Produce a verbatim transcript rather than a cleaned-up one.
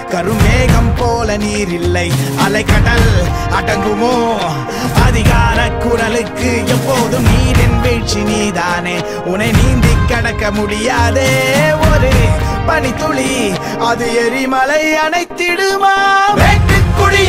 கருமேகம் போல நீர் இல்லை அலைக்கடல் அடங்குமோ அதிகார குரலுக்கு எப்போதும் நீரின் வீழ்ச்சி நீதானே உன்னை நீந்தி கடக்க முடியாதே ஒரு பனித்துளி அது எரிமலை அணைத்திடுமா வெட்டுக்குழி